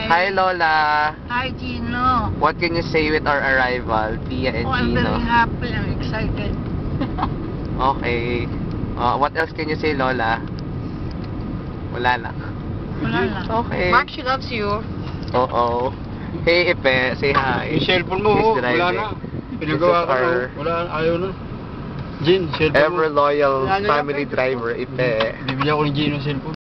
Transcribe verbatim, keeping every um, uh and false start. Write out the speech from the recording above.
Hi, Lola. Hi, Gino. What can you say with our arrival, Pia and Oh, I'm Gino? very happy. I'm excited. Okay. Uh, what else can you say, Lola? Wala lang. Wala lang. Okay. Mark, she loves you. Oo. Hey, Ipe. Say hi. Yung cellphone mo, He's oh, wala driving. na. Pinagawa ko na, our oh. Wala, ayaw na. Gin, cellphone mo. Ever loyal Wala na family yan, driver, Ipe. Bibili ako ng Gino cellphone.